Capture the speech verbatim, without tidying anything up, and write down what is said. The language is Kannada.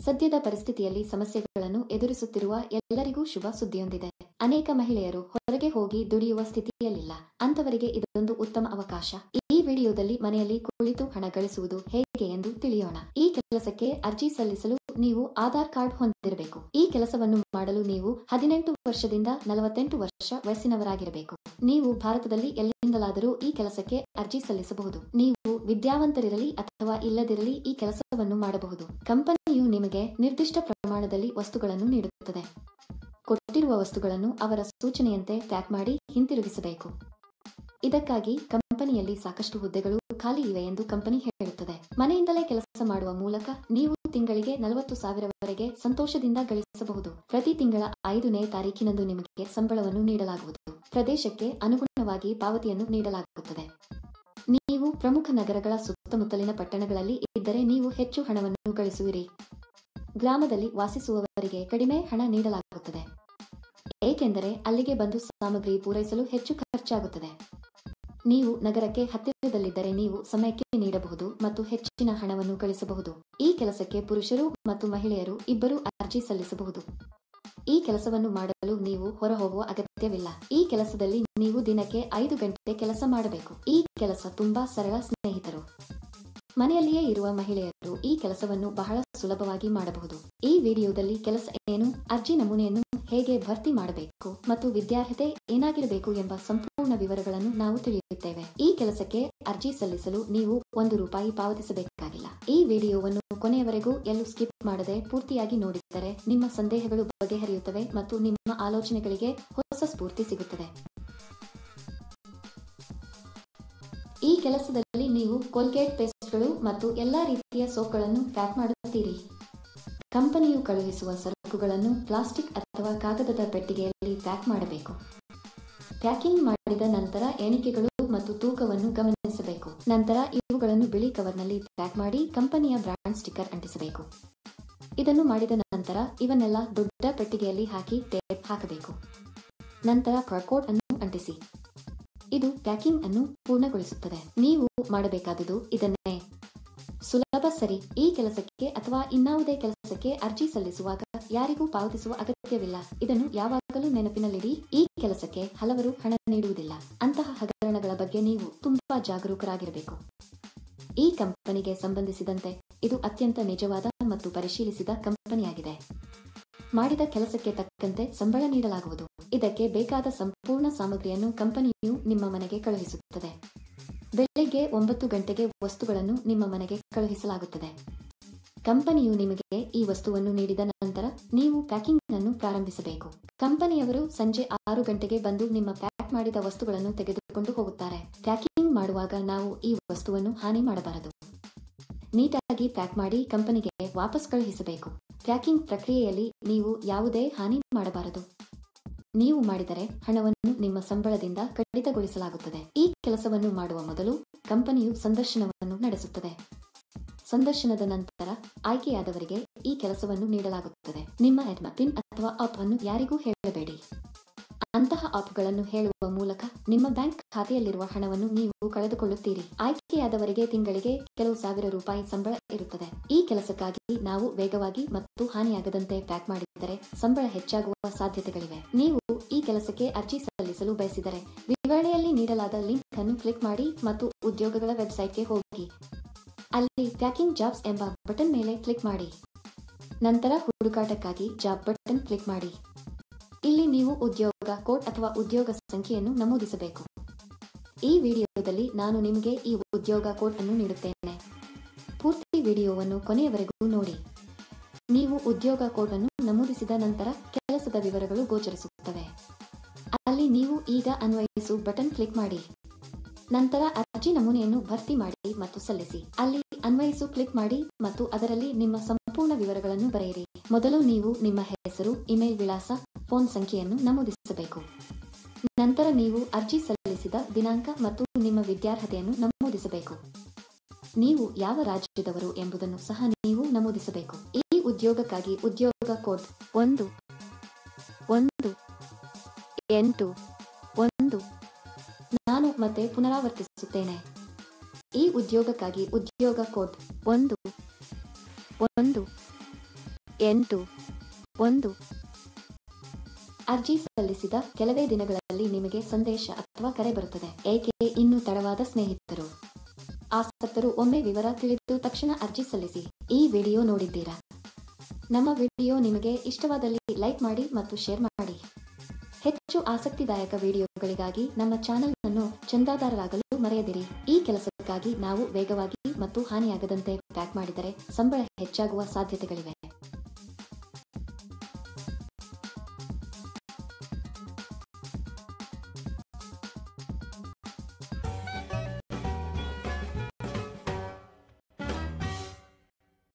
ಸದ್ಯದ ಪರಿಸ್ಥಿತಿಯಲ್ಲಿ ಸಮಸ್ಯೆಗಳನ್ನು ಎದುರಿಸುತ್ತಿರುವ ಎಲ್ಲರಿಗೂ ಶುಭ ಸುದ್ದಿಯೊಂದಿದೆ. ಅನೇಕ ಮಹಿಳೆಯರು ಹೊರಗೆ ಹೋಗಿ ದುಡಿಯುವ ಸ್ಥಿತಿಯಲ್ಲಿಲ್ಲ. ಅಂತವರಿಗೆ ಇದೊಂದು ಉತ್ತಮ ಅವಕಾಶ. ಈ ವಿಡಿಯೋದಲ್ಲಿ ಮನೆಯಲ್ಲಿ ಕುಳಿತು ಹಣ ಗಳಿಸುವುದು ಹೇಗೆ ಎಂದು ತಿಳಿಯೋಣ. ಈ ಕೆಲಸಕ್ಕೆ ಅರ್ಜಿ ಸಲ್ಲಿಸಲು ನೀವು ಆಧಾರ್ ಕಾರ್ಡ್ ಹೊಂದಿರಬೇಕು. ಈ ಕೆಲಸವನ್ನು ಮಾಡಲು ನೀವು ಹದಿನೆಂಟು ವರ್ಷದಿಂದ ನಲವತ್ತೆಂಟು ವರ್ಷ ವಯಸ್ಸಿನವರಾಗಿರಬೇಕು. ನೀವು ಭಾರತದಲ್ಲಿ ಎಲ್ಲಿಂದಲಾದರೂ ಈ ಕೆಲಸಕ್ಕೆ ಅರ್ಜಿ ಸಲ್ಲಿಸಬಹುದು. ನೀವು ವಿದ್ಯಾವಂತರಿರಲಿ ಅಥವಾ ಇಲ್ಲದಿರಲಿ ಈ ಕೆಲಸವನ್ನು ಮಾಡಬಹುದು. ಕಂಪನಿಯು ನಿಮಗೆ ನಿರ್ದಿಷ್ಟ ಪ್ರಮಾಣದಲ್ಲಿ ವಸ್ತುಗಳನ್ನು ನೀಡುತ್ತದೆ. ಕೊಟ್ಟಿರುವ ವಸ್ತುಗಳನ್ನು ಅವರ ಸೂಚನೆಯಂತೆ ಪ್ಯಾಕ್ ಮಾಡಿ ಹಿಂತಿರುಗಿಸಬೇಕು. ಇದಕ್ಕಾಗಿ ಕಂಪನಿಯಲ್ಲಿ ಸಾಕಷ್ಟು ಹುದ್ದೆಗಳು ಖಾಲಿ ಇವೆ ಎಂದು ಕಂಪನಿ ಹೇಳುತ್ತದೆ. ಮನೆಯಿಂದಲೇ ಕೆಲಸ ಮಾಡುವ ಮೂಲಕ ನೀವು ತಿಂಗಳಿಗೆ ನಲವತ್ತು ಸಾವಿರವರೆಗೆ ಸಂತೋಷದಿಂದ ಗಳಿಸಬಹುದು. ಪ್ರತಿ ತಿಂಗಳ ಐದನೇ ತಾರೀಕಿನಂದು ನಿಮಗೆ ಸಂಬಳವನ್ನು ನೀಡಲಾಗುವುದು. ಪ್ರದೇಶಕ್ಕೆ ಅನುಗುಣವಾಗಿ ಪಾವತಿಯನ್ನು ನೀಡಲಾಗುತ್ತದೆ. ನೀವು ಪ್ರಮುಖ ನಗರಗಳ ಸುತ್ತಮುತ್ತಲಿನ ಪಟ್ಟಣಗಳಲ್ಲಿ ಇದ್ದರೆ ನೀವು ಹೆಚ್ಚು ಹಣವನ್ನು ಗಳಿಸುವಿರಿ. ಗ್ರಾಮದಲ್ಲಿ ವಾಸಿಸುವವರಿಗೆ ಕಡಿಮೆ ಹಣ ನೀಡಲಾಗುತ್ತದೆ, ಏಕೆಂದರೆ ಅಲ್ಲಿಗೆ ಬಂದು ಸಾಮಗ್ರಿ ಪೂರೈಸಲು ಹೆಚ್ಚು ಖರ್ಚಾಗುತ್ತದೆ. ನೀವು ನಗರಕ್ಕೆ ಹತ್ತಿರದಲ್ಲಿದ್ದರೆ ನೀವು ಸಮಯಕ್ಕೆ ನೀಡಬಹುದು ಮತ್ತು ಹೆಚ್ಚಿನ ಹಣವನ್ನು ಗಳಿಸಬಹುದು. ಈ ಕೆಲಸಕ್ಕೆ ಪುರುಷರು ಮತ್ತು ಮಹಿಳೆಯರು ಇಬ್ಬರೂ ಅರ್ಜಿ ಸಲ್ಲಿಸಬಹುದು. ಈ ಕೆಲಸವನ್ನು ಮಾಡಲು ನೀವು ಹೊರಹೋಗುವ ಅಗತ್ಯವಿಲ್ಲ. ಈ ಕೆಲಸದಲ್ಲಿ ನೀವು ದಿನಕ್ಕೆ ಐದು ಗಂಟೆ ಕೆಲಸ ಮಾಡಬೇಕು. ಈ ಕೆಲಸ ತುಂಬಾ ಸರಳ ಸ್ನೇಹಿತರು. ಮನೆಯಲ್ಲಿಯೇ ಇರುವ ಮಹಿಳೆಯರು ಈ ಕೆಲಸವನ್ನು ಬಹಳ ಸುಲಭವಾಗಿ ಮಾಡಬಹುದು. ಈ ವಿಡಿಯೋದಲ್ಲಿ ಕೆಲಸ ಏನು, ಅರ್ಜಿ ನಮೂನೆಯನ್ನು ಹೇಗೆ ಭರ್ತಿ ಮಾಡಬೇಕು ಮತ್ತು ವಿದ್ಯಾರ್ಹತೆ ಏನಾಗಿರಬೇಕು ಎಂಬ ಸಂಪೂರ್ಣ ವಿವರಗಳನ್ನು ನಾವು ತಿಳಿಯುತ್ತೇವೆ. ಈ ಕೆಲಸಕ್ಕೆ ಅರ್ಜಿ ಸಲ್ಲಿಸಲು ನೀವು ಒಂದು ರೂಪಾಯಿ ಪಾವತಿಸಬೇಕಾಗಿಲ್ಲ. ಈ ವಿಡಿಯೋವನ್ನು ಕೊನೆಯವರೆಗೂ ಎಲ್ಲೂ ಸ್ಕಿಪ್ ಮಾಡದೆ ಪೂರ್ತಿಯಾಗಿ ನೋಡಿದರೆ ನಿಮ್ಮ ಸಂದೇಹಗಳು ಬಗೆಹರಿಯುತ್ತವೆ ಮತ್ತು ನಿಮ್ಮ ಆಲೋಚನೆಗಳಿಗೆ ಹೊಸ ಸ್ಫೂರ್ತಿ ಸಿಗುತ್ತದೆ. ಈ ಕೆಲಸದಲ್ಲಿ ನೀವು ಕೋಲ್ಗೇಟ್ ಪೇಸ್ಟ್ಗಳು ಮತ್ತು ಎಲ್ಲಾ ರೀತಿಯ ಸೋಪ್ಗಳನ್ನು ಪ್ಯಾಕ್ ಮಾಡುತ್ತೀರಿ. ಕಂಪನಿಯು ಕಳುಹಿಸುವ ಸರಕುಗಳನ್ನು ಪ್ಲಾಸ್ಟಿಕ್ ಅಥವಾ ಕಾಗದದ ಪೆಟ್ಟಿಗೆಯಲ್ಲಿ ಪ್ಯಾಕ್ ಮಾಡಬೇಕು. ಪ್ಯಾಕಿಂಗ್ ಮಾಡಿದ ನಂತರ ಎಣಿಕೆಗಳು ಮತ್ತು ತೂಕವನ್ನು ಗಮನಿಸಬೇಕು. ನಂತರ ಇವುಗಳನ್ನು ಬಿಳಿ ಕವರ್ನಲ್ಲಿ ಪ್ಯಾಕ್ ಮಾಡಿ ಕಂಪನಿಯ ಬ್ರಾಂಡ್ ಸ್ಟಿಕ್ಕರ್ ಅಂಟಿಸಬೇಕು. ಇದನ್ನು ಮಾಡಿದ ನಂತರ ಇವನ್ನೆಲ್ಲ ದೊಡ್ಡ ಪೆಟ್ಟಿಗೆಯಲ್ಲಿ ಹಾಕಿ ಟೇಪ್ ಹಾಕಬೇಕು. ನಂತರ ಬಾರ್ಕೋಡ್ ಅನ್ನು ಅಂಟಿಸಿ. ಇದು ಪ್ಯಾಕಿಂಗ್ ಅನ್ನು ಪೂರ್ಣಗೊಳಿಸುತ್ತದೆ. ನೀವು ಮಾಡಬೇಕಾದುದು ಇದನ್ನೇ. ಸುಲಭ ಸರಿ. ಈ ಕೆಲಸಕ್ಕೆ ಅಥವಾ ಇನ್ನಾವುದೇ ಕೆಲಸಕ್ಕೆ ಅರ್ಜಿ ಸಲ್ಲಿಸುವಾಗ ಯಾರಿಗೂ ಪಾವತಿಸುವ ಅಗತ್ಯವಿಲ್ಲ. ಇದನ್ನು ಯಾವಾಗಲೂ ನೆನಪಿನಲ್ಲಿಡಿ. ಈ ಕೆಲಸಕ್ಕೆ ಹಲವರು ಹಣ ನೀಡುವುದಿಲ್ಲ. ಅಂತಹ ಹಗರಣಗಳ ಬಗ್ಗೆ ನೀವು ತುಂಬಾ ಜಾಗರೂಕರಾಗಿರಬೇಕು. ಈ ಕಂಪನಿಗೆ ಸಂಬಂಧಿಸಿದಂತೆ ಇದು ಅತ್ಯಂತ ನಿಜವಾದ ಮತ್ತು ಪರಿಶೀಲಿಸಿದ ಕಂಪನಿಯಾಗಿದೆ. ಮಾಡಿದ ಕೆಲಸಕ್ಕೆ ತಕ್ಕಂತೆ ಸಂಬಳ ನೀಡಲಾಗುವುದು. ಇದಕ್ಕೆ ಬೇಕಾದ ಸಂಪೂರ್ಣ ಸಾಮಗ್ರಿಯನ್ನು ಕಂಪನಿಯು ನಿಮ್ಮ ಮನೆಗೆ ಕಳುಹಿಸುತ್ತದೆ. ಬೆಳಿಗ್ಗೆ ಒಂಬತ್ತು ಗಂಟೆಗೆ ವಸ್ತುಗಳನ್ನು ನಿಮ್ಮ ಮನೆಗೆ ಕಳುಹಿಸಲಾಗುತ್ತದೆ. ಕಂಪನಿಯು ನಿಮಗೆ ಈ ವಸ್ತುವನ್ನು ನೀಡಿದ ನಂತರ ನೀವು ಪ್ಯಾಕಿಂಗ್ ಅನ್ನು ಪ್ರಾರಂಭಿಸಬೇಕು. ಕಂಪನಿಯವರು ಸಂಜೆ ಆರು ಗಂಟೆಗೆ ಬಂದು ನಿಮ್ಮ ಪ್ಯಾಕ್ ಮಾಡಿದ ವಸ್ತುಗಳನ್ನು ತೆಗೆದುಕೊಂಡು ಹೋಗುತ್ತಾರೆ. ಪ್ಯಾಕಿಂಗ್ ಮಾಡುವಾಗ ನಾವು ಈ ವಸ್ತುವನ್ನು ಹಾನಿ ಮಾಡಬಾರದು. ನೀಟಾಗಿ ಪ್ಯಾಕ್ ಮಾಡಿ ಕಂಪನಿಗೆ ವಾಪಸ್ ಕಳುಹಿಸಬೇಕು. ಪ್ಯಾಕಿಂಗ್ ಪ್ರಕ್ರಿಯೆಯಲ್ಲಿ ನೀವು ಯಾವುದೇ ಹಾನಿ ಮಾಡಬಾರದು. ನೀವು ಮಾಡಿದರೆ ಹಣವನ್ನು ನಿಮ್ಮ ಸಂಬಳದಿಂದ ಕಡಿತಗೊಳಿಸಲಾಗುತ್ತದೆ. ಈ ಕೆಲಸವನ್ನು ಮಾಡುವ ಮೊದಲು ಕಂಪನಿಯು ಸಂದರ್ಶನವನ್ನು ನಡೆಸುತ್ತದೆ. ಸಂದರ್ಶನದ ನಂತರ ಆಯ್ಕೆಯಾದವರಿಗೆ ಈ ಕೆಲಸವನ್ನು ನೀಡಲಾಗುತ್ತದೆ. ನಿಮ್ಮ ಎಡ್ಮ ಪಿನ್ ಅಥವಾ ಆಪ್ ಅನ್ನು ಯಾರಿಗೂ ಹೇಳಬೇಡಿ. ಅಂತಹ ಆಪ್ಗಳನ್ನು ಹೇಳುವ ಮೂಲಕ ನಿಮ್ಮ ಬ್ಯಾಂಕ್ ಖಾತೆಯಲ್ಲಿರುವ ಹಣವನ್ನು ನೀವು ಕಳೆದುಕೊಳ್ಳುತ್ತೀರಿ. ಆಯ್ಕೆಯಾದವರಿಗೆ ತಿಂಗಳಿಗೆ ಕೆಲವು ಸಾವಿರ ರೂಪಾಯಿ ಸಂಬಳ ಇರುತ್ತದೆ. ಈ ಕೆಲಸಕ್ಕಾಗಿ ನಾವು ವೇಗವಾಗಿ ಮತ್ತು ಹಾನಿಯಾಗದಂತೆ ಪ್ಯಾಕ್ ಮಾಡಿದರೆ ಸಂಬಳ ಹೆಚ್ಚಾಗುವ ಸಾಧ್ಯತೆಗಳಿವೆ. ನೀವು ಈ ಕೆಲಸಕ್ಕೆ ಅರ್ಜಿ ಸಲ್ಲಿಸಲು ಬಯಸಿದರೆ ವಿವರಣೆಯಲ್ಲಿ ನೀಡಲಾದ ಲಿಂಕ್ ಅನ್ನು ಕ್ಲಿಕ್ ಮಾಡಿ ಮತ್ತು ಉದ್ಯೋಗಗಳ ವೆಬ್ಸೈಟ್ಗೆ ಹೋಗಿ. ಅಲ್ಲಿ ಪ್ಯಾಕಿಂಗ್ ಜಾಬ್ಸ್ ಎಂಬ ಬಟನ್ ಮೇಲೆ ಕ್ಲಿಕ್ ಮಾಡಿ. ನಂತರ ಹುಡುಕಾಟಕ್ಕಾಗಿ ಜಾಬ್ ಬಟನ್ ಕ್ಲಿಕ್ ಮಾಡಿ. ಇಲ್ಲಿ ನೀವು ಉದ್ಯೋಗ ಕೋಡ್ ಅಥವಾ ಉದ್ಯೋಗ ಸಂಖ್ಯೆಯನ್ನು ನಮೂದಿಸಬೇಕು. ಈ ವಿಡಿಯೋದಲ್ಲಿ ನಾನು ನಿಮಗೆ ಈ ಉದ್ಯೋಗ ಕೋಡ್ ಅನ್ನು ನೀಡುತ್ತೇನೆ. ಪೂರ್ತಿ ವಿಡಿಯೋವನ್ನು ಕೊನೆಯವರೆಗೂ ನೋಡಿ. ನೀವು ಉದ್ಯೋಗ ಕೋಡ್ ಅನ್ನು ನಮೂದಿಸಿದ ನಂತರ ಕೆಲಸದ ವಿವರಗಳು ಗೋಚರಿಸುತ್ತವೆ. ಅಲ್ಲಿ ನೀವು ಈಗ ಅನ್ವಯಿಸು ಬಟನ್ ಕ್ಲಿಕ್ ಮಾಡಿ. ನಂತರ ಅರ್ಜಿ ನಮೂನೆಯನ್ನು ಭರ್ತಿ ಮಾಡಿ ಮತ್ತು ಸಲ್ಲಿಸಿ. ಅಲ್ಲಿ ಅನ್ವಯಿಸು ಕ್ಲಿಕ್ ಮಾಡಿ ಮತ್ತು ಅದರಲ್ಲಿ ನಿಮ್ಮ ಸಂಪೂರ್ಣ ವಿವರಗಳನ್ನು ಬರೆಯಿರಿ. ಮೊದಲು ನೀವು ನಿಮ್ಮ ಹೆಸರು, ಇಮೇಲ್ ವಿಳಾಸ, ಫೋನ್ ಸಂಖ್ಯೆಯನ್ನು ನಮೂದಿಸಬೇಕು. ನಂತರ ನೀವು ಅರ್ಜಿ ಸಲ್ಲಿಸಿದ ದಿನಾಂಕ ಮತ್ತು ನಿಮ್ಮ ವಿದ್ಯಾರ್ಹತೆಯನ್ನು ನಮೂದಿಸಬೇಕು. ನೀವು ಯಾವ ರಾಜ್ಯದವರು ಎಂಬುದನ್ನು ಸಹ ನೀವು ನಮೂದಿಸಬೇಕು. ಈ ಉದ್ಯೋಗಕ್ಕಾಗಿ ಉದ್ಯೋಗ ಕೋಡ್ ಒಂದು ಒಂದು ಎಂಟು ಒಂದು. ನಾನು ಮತ್ತೆ ಪುನರಾವರ್ತಿಸುತ್ತೇನೆ. ಈ ಉದ್ಯೋಗಕ್ಕಾಗಿ ಉದ್ಯೋಗ ಕೋಡ್ ಒಂದು ಒಂದು ಎಂಟು ಒಂದು. ಅರ್ಜಿ ಸಲ್ಲಿಸಿದ ಕೆಲವೇ ದಿನಗಳಲ್ಲಿ ನಿಮಗೆ ಸಂದೇಶ ಅಥವಾ ಕರೆ ಬರುತ್ತದೆ. ಏಕೆ ಇನ್ನೂ ತಡವಾದ ಸ್ನೇಹಿತರು? ಆಸಕ್ತರು ಒಮ್ಮೆ ವಿವರ ತಿಳಿದು ತಕ್ಷಣ ಅರ್ಜಿ ಸಲ್ಲಿಸಿ. ಈ ವಿಡಿಯೋ ನೋಡಿದ್ದೀರಾ? ನಮ್ಮ ವಿಡಿಯೋ ನಿಮಗೆ ಇಷ್ಟವಾದಲ್ಲಿ ಲೈಕ್ ಮಾಡಿ ಮತ್ತು ಶೇರ್ ಮಾಡಿ. ಹೆಚ್ಚು ಆಸಕ್ತಿದಾಯಕ ವಿಡಿಯೋಗಳಿಗಾಗಿ ನಮ್ಮ ಚಾನೆಲ್ ಅನ್ನು ಚಂದಾದಾರರಾಗಲು ಮರೆಯದಿರಿ. ಈ ಕೆಲಸಕ್ಕಾಗಿ ನಾವು ವೇಗವಾಗಿ ಮತ್ತು ಹಾನಿಯಾಗದಂತೆ ಪ್ಯಾಕ್ ಮಾಡಿದರೆ ಸಂಬಳ ಹೆಚ್ಚಾಗುವ ಸಾಧ್ಯತೆಗಳಿವೆ.